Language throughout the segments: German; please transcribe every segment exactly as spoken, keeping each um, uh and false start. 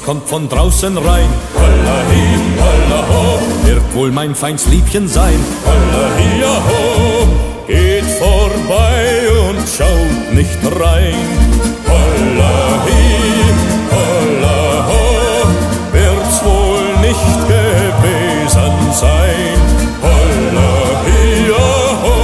kommt von draußen rein. Holla hi, holla ho, wird wohl mein feins Liebchen sein. Holla hi, ho, geht vorbei und schaut nicht rein. Holla hi, holla ho, wird's wohl nicht gewesen sein. Holla hi, ho.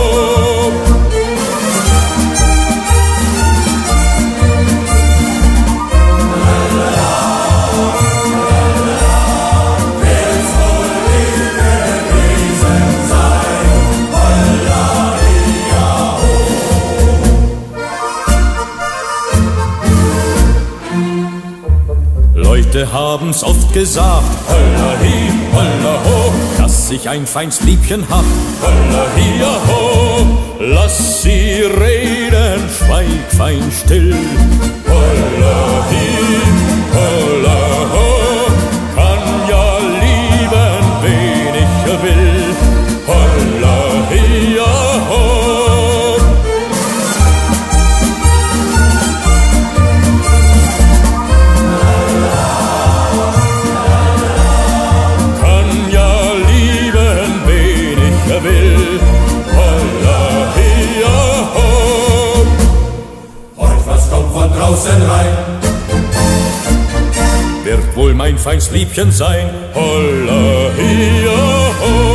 Leute haben's oft gesagt, holla hi, holla ho, dass ich ein feins Liebchen hab. Holla hi, ho, lass sie reden, schweig fein still. Holla hi, holla ho, kann ja lieben, wen ich will. Holla hi, ho. Will. Holla hi, ho. Heut was kommt von draußen rein, wird wohl mein feins Liebchen sein. Holla hi, ho.